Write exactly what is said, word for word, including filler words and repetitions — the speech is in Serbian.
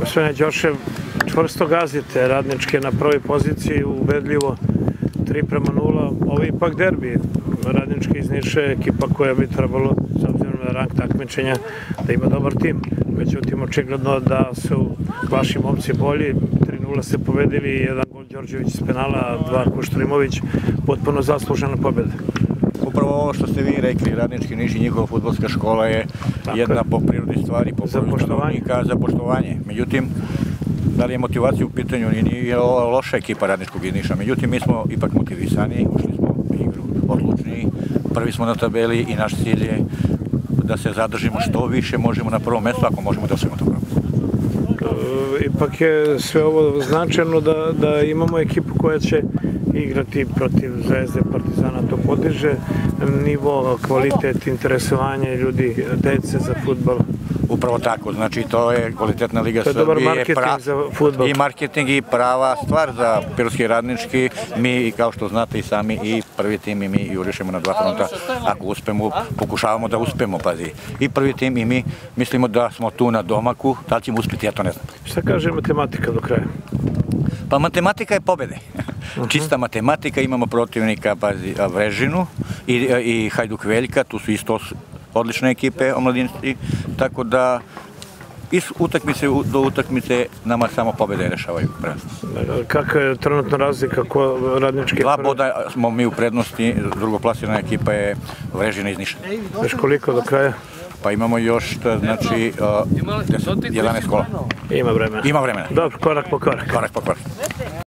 Gospodine Đošev, čvrsto gazite Radničke na prvoj poziciji, ubedljivo tri prema nula. Ovo je ipak derbi. Radnički iz Niša je ekipa koja bi trebalo, s obzirom na rang takmičenja, da ima dobar tim. Međutim, očigledno da su vaši momci bolji. tri nula ste pobedili, jedan gol Đorđević iz penala, dva Koštrimović, potpuno zaslužena pobjeda. Upravo ovo što ste vi rekli, Radnički Niš i njihova fudbalska škola je jedna po prirodi stvari, po broju stanovnika za poštovanje. Međutim, da li je motivacija u pitanju, nije loša ekipa Radničkog iz Niša. Međutim, mi smo ipak motivisani, ušli smo u igru odlučniji, prvi smo na tabeli i naš cilj je da se zadržimo što više možemo na prvom mjestu, ako možemo da osvojimo to pravo. Ipak je sve ovo značajno da imamo ekipu koja će igrati protiv Zvezde, Partizana, to podiže nivo, kvalitet, interesovanje ljudi, dece za fudbal. Upravo tako, znači to je kvalitetna Liga Srbije. To je dobar marketing za fudbal. I marketing i prava stvar za Pirotski Radnički. Mi, kao što znate i sami, i prvi tim i mi jurišemo na dva fronta. Ako uspemo, pokušavamo da uspemo, pazi. I prvi tim i mi mislimo da smo tu na domaku, da li ćemo uspjeti, ja to ne znam. Šta kaže matematika do kraja? Pa matematika je pobjede. Čista matematika, imamo protivnika, pazi, Vrežinu i Hajduk Veljka, tu su isto odlične ekipe omladinci, tako da iz utakmice do utakmice nama samo pobjede rešavaju. Kakva je trenutna razlika ko Radnički? Dva boda smo mi u prednosti, drugoplasirana ekipa je Vrežina iz Niša. Još koliko do kraja? Pa imamo još, znači, jedanaest kola. Ima vremena. Ima vremena. Dobro, korak po korak. Korak po korak.